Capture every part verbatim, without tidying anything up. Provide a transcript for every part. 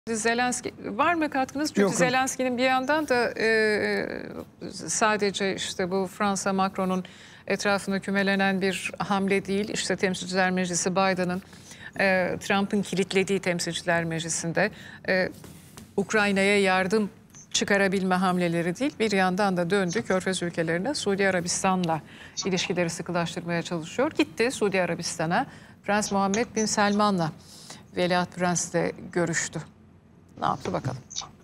Zelenski var mı katkınız? Çünkü Yok. Zelenski'nin bir yandan da e, sadece işte bu Fransa Macron'un etrafında kümelenen bir hamle değil. İşte Temsilciler Meclisi Biden'ın e, Trump'ın kilitlediği Temsilciler Meclisi'nde e, Ukrayna'ya yardım çıkarabilme hamleleri değil. Bir yandan da döndü Körfez ülkelerine, Suudi Arabistan'la ilişkileri sıkılaştırmaya çalışıyor. Gitti Suudi Arabistan'a, Prens Muhammed Bin Selman'la Veliaht Prens'le görüştü. Ne yaptı bakalım.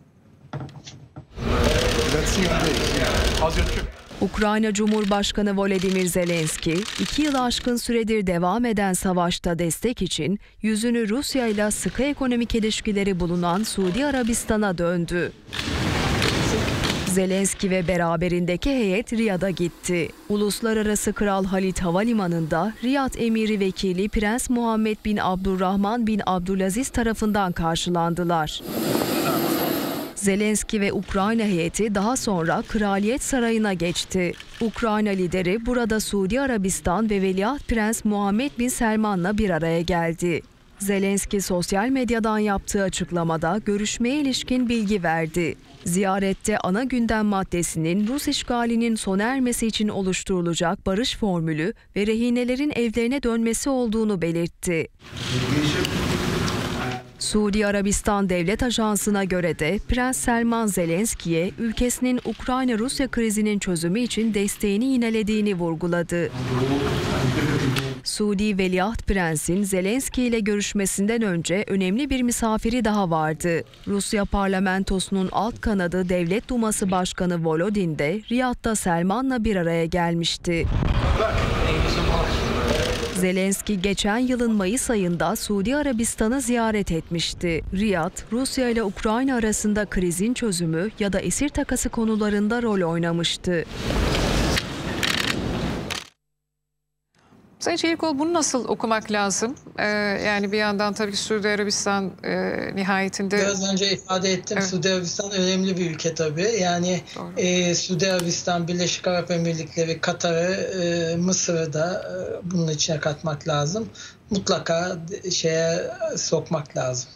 Ukrayna Cumhurbaşkanı Volodymyr Zelenski, iki yılı aşkın süredir devam eden savaşta destek için yüzünü Rusya ile sıkı ekonomik ilişkileri bulunan Suudi Arabistan'a döndü. Zelenski ve beraberindeki heyet Riyad'a gitti. Uluslararası Kral Halid Havalimanı'nda Riyad Emiri Vekili Prens Muhammed Bin Abdurrahman Bin Abdülaziz tarafından karşılandılar. Zelenski ve Ukrayna heyeti daha sonra Kraliyet Sarayı'na geçti. Ukrayna lideri burada Suudi Arabistan ve Veliaht Prens Muhammed Bin Selman'la bir araya geldi. Zelenski sosyal medyadan yaptığı açıklamada görüşmeye ilişkin bilgi verdi. Ziyarette ana gündem maddesinin Rus işgalinin sona ermesi için oluşturulacak barış formülü ve rehinelerin evlerine dönmesi olduğunu belirtti. Suudi Arabistan Devlet Ajansı'na göre de Prens Selman Zelenski'ye ülkesinin Ukrayna-Rusya krizinin çözümü için desteğini yinelediğini vurguladı. Suudi Veliaht Prens'in Zelenski ile görüşmesinden önce önemli bir misafiri daha vardı. Rusya parlamentosunun alt kanadı Devlet Duması Başkanı Volodin de Riyad'da Selman'la bir araya gelmişti. Zelenski geçen yılın Mayıs ayında Suudi Arabistan'ı ziyaret etmişti. Riyad, Rusya ile Ukrayna arasında krizin çözümü ya da esir takası konularında rol oynamıştı. Sayın Çelikol, bunu nasıl okumak lazım? Ee, yani bir yandan tabii ki Suudi Arabistan e, nihayetinde... Biraz önce ifade ettim. Evet. Suudi Arabistan önemli bir ülke tabii. Yani e, Suudi Arabistan, Birleşik Arap Emirlikleri, Katar'ı, e, Mısır'ı da e, bunun içine katmak lazım. Mutlaka şeye sokmak lazım.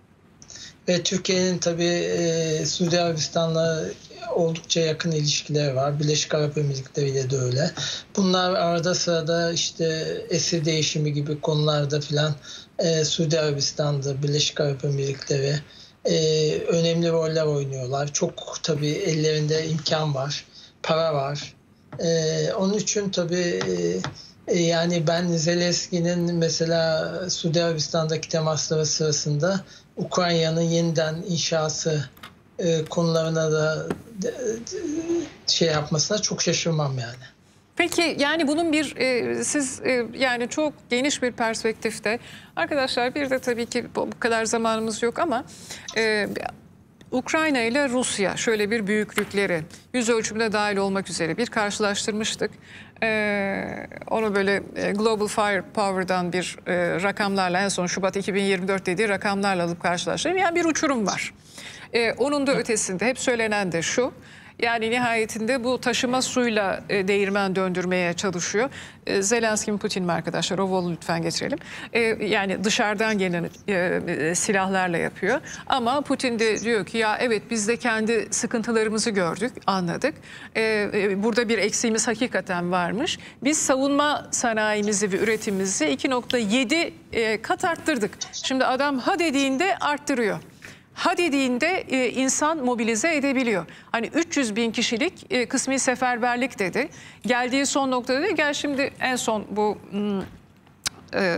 Ve Türkiye'nin tabii e, Suudi Arabistan'la oldukça yakın ilişkileri var. Birleşik Arap Emirlikleri ile de öyle. Bunlar arada sırada işte esir değişimi gibi konularda filan e, Suudi Arabistan'da, Birleşik Arap Emirlikleri e, önemli roller oynuyorlar. Çok tabii ellerinde imkan var, para var. E, onun için tabii e, yani ben Zelenski'nin mesela Suudi Arabistan'daki temasları sırasında Ukrayna'nın yeniden inşası e, konularına da de, de, şey yapmasına çok şaşırmam yani. Peki yani bunun bir e, siz e, yani çok geniş bir perspektifte arkadaşlar, bir de tabii ki bu, bu kadar zamanımız yok ama e, Ukrayna ile Rusya şöyle bir büyüklükleri yüz ölçümüne dahil olmak üzere bir karşılaştırmıştık. Ee, onu böyle e, Global Firepower'dan bir e, rakamlarla, en son Şubat iki bin yirmi dört dediği rakamlarla alıp karşılaştırdım. Yani bir uçurum var. Ee, onun da ötesinde hep söylenen de şu. Yani nihayetinde bu taşıma suyla e, değirmen döndürmeye çalışıyor. E, Zelenski mi Putin mi arkadaşlar? O volu lütfen getirelim. E, yani dışarıdan gelen e, e, silahlarla yapıyor. Ama Putin de diyor ki ya evet, biz de kendi sıkıntılarımızı gördük, anladık. E, e, burada bir eksiğimiz hakikaten varmış. Biz savunma sanayimizi ve üretimimizi iki nokta yedi e, kat arttırdık. Şimdi adam ha dediğinde arttırıyor. Ha dediğinde e, insan mobilize edebiliyor. Hani üç yüz bin kişilik e, kısmi seferberlik dedi. Geldiği son noktada dedi. Gel şimdi en son bu e,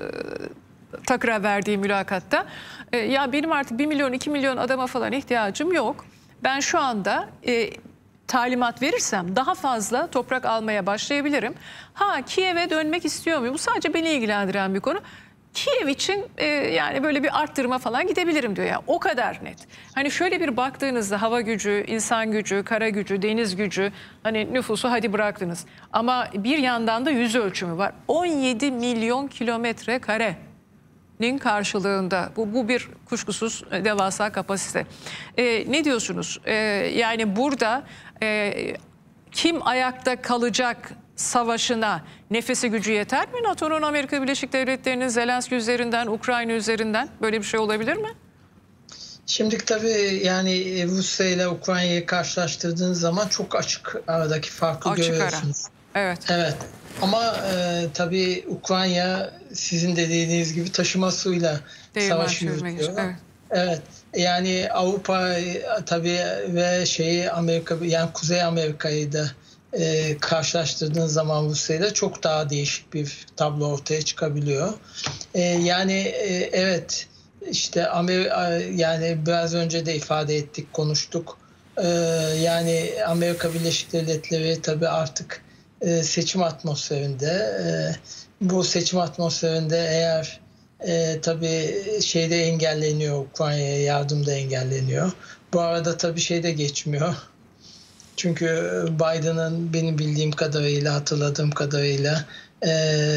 Takır'a verdiği mülakatta e, ya benim artık bir milyon iki milyon adama falan ihtiyacım yok. Ben şu anda e, talimat verirsem daha fazla toprak almaya başlayabilirim. Ha, Kiev'e dönmek istiyor muyum? Bu sadece beni ilgilendiren bir konu. Kiev için e, yani böyle bir arttırma falan gidebilirim diyor. Yani o kadar net. Hani şöyle bir baktığınızda hava gücü, insan gücü, kara gücü, deniz gücü, hani nüfusu hadi bıraktınız. Ama bir yandan da yüz ölçümü var. on yedi milyon kilometre karenin karşılığında. Bu, bu bir kuşkusuz devasa kapasite. E, ne diyorsunuz? E, yani burada e, kim ayakta kalacak savaşına nefesi gücü yeter mi? NATO'nun, Amerika Birleşik Devletleri'nin Zelenski üzerinden, Ukrayna üzerinden böyle bir şey olabilir mi? Şimdi tabii yani Rusya ile Ukrayna'yı karşılaştırdığınız zaman çok açık aradaki farkı Açık görüyorsunuz. Ara. Evet. Evet. Ama e, tabii Ukrayna sizin de dediğiniz gibi taşıma suyla Değirmen savaş çevirmeye yürütüyor. geçiyor, evet. Evet. Yani Avrupa e, tabii ve şeyi Amerika, yani Kuzey Amerika'yı da e, karşılaştırdığınız zaman Rusya ile çok daha değişik bir tablo ortaya çıkabiliyor. E, yani e, evet işte Amerika, yani biraz önce de ifade ettik, konuştuk. E, yani Amerika Birleşik Devletleri tabii artık e, seçim atmosferinde. E, bu seçim atmosferinde eğer E, tabii şey de engelleniyor, Ukrayna'ya yardım da engelleniyor. Bu arada tabii şey de geçmiyor. Çünkü Biden'ın benim bildiğim kadarıyla, hatırladığım kadarıyla e,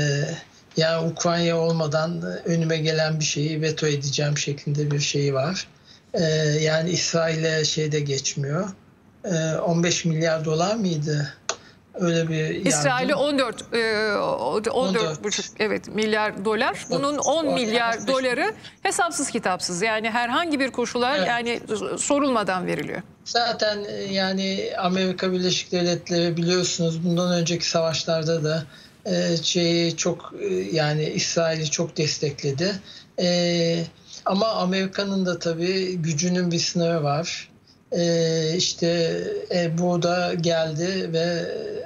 yani Ukrayna olmadan önüme gelen bir şeyi veto edeceğim şeklinde bir şeyi var. E, yani İsrail'e şey de geçmiyor. E, on beş milyar dolar mıydı? Öyle bir yardım. İsrail'e on dört on dört buçuk evet milyar dolar. Bunun on milyar doları hesapsız kitapsız. Yani herhangi bir koşula evet. yani sorulmadan veriliyor. Zaten yani Amerika Birleşik Devletleri biliyorsunuz bundan önceki savaşlarda da e, şeyi çok yani İsrail'i çok destekledi. E, ama Amerika'nın da tabii gücünün bir sınırı var. E, işte e, bu da geldi ve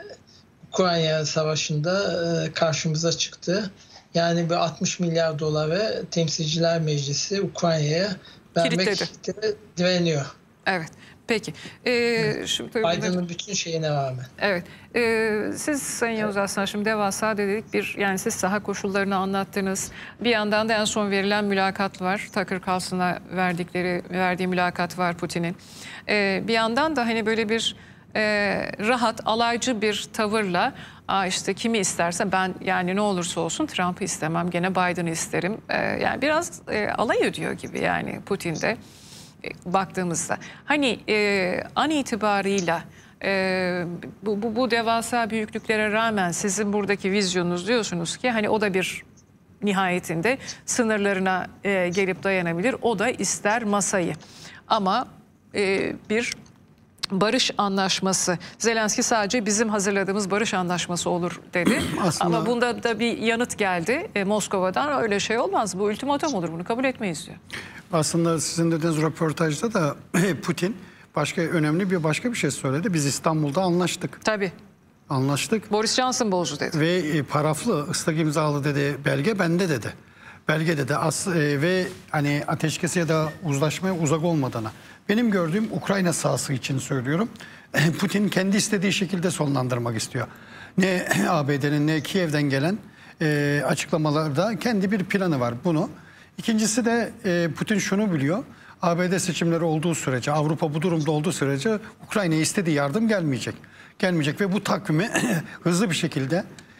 Ukrayna Savaşı'nda e, karşımıza çıktı. Yani bir altmış milyar doları Temsilciler Meclisi Ukrayna'ya vermek direniyor. Evet. Peki. Ee, şimdi Biden'ın bütün şeyine rağmen. Evet. Ee, siz Sayın Yavuz Aslan şimdi devasa dedik bir yani siz saha koşullarını anlattınız. Bir yandan da en son verilen mülakat var. Tucker Carlson'a verdikleri verdiği mülakat var Putin'in. Ee, bir yandan da hani böyle bir e, rahat alaycı bir tavırla Aa işte kimi isterse ben yani ne olursa olsun Trump'ı istemem gene Biden'ı isterim. Ee, yani biraz e, alay ediyor gibi yani Putin'de. Baktığımızda hani e, an itibarıyla e, bu, bu, bu devasa büyüklüklere rağmen sizin buradaki vizyonunuz diyorsunuz ki hani o da bir nihayetinde sınırlarına e, gelip dayanabilir. O da ister masayı ama e, bir barış anlaşması. Zelenski sadece bizim hazırladığımız barış anlaşması olur dedi. Aslında... Ama bunda da bir yanıt geldi e, Moskova'dan. Öyle şey olmaz. Bu ultimatum olur. Bunu kabul etmeyiz diyor. Aslında sizin dediğiniz röportajda da Putin başka önemli bir başka bir şey söyledi. Biz İstanbul'da anlaştık. Tabii. Anlaştık. Boris Johnson bozdu dedi. Ve paraflı ıslak imzalı dedi belge bende dedi. Belge dedi as, e, ve hani ateşkesi ya da uzlaşmaya uzak olmadığına. Benim gördüğüm Ukrayna sahası için söylüyorum. Putin kendi istediği şekilde sonlandırmak istiyor. Ne A B D'nin ne Kiev'den gelen e, açıklamalarda kendi bir planı var bunu. İkincisi de e, Putin şunu biliyor. A B D seçimleri olduğu sürece, Avrupa bu durumda olduğu sürece Ukrayna'ya istediği yardım gelmeyecek. Gelmeyecek ve bu takvimi hızlı bir şekilde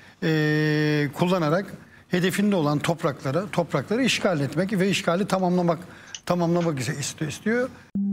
e, kullanarak hedefinde olan toprakları, toprakları işgal etmek ve işgali tamamlamak tamamlamak istiyor.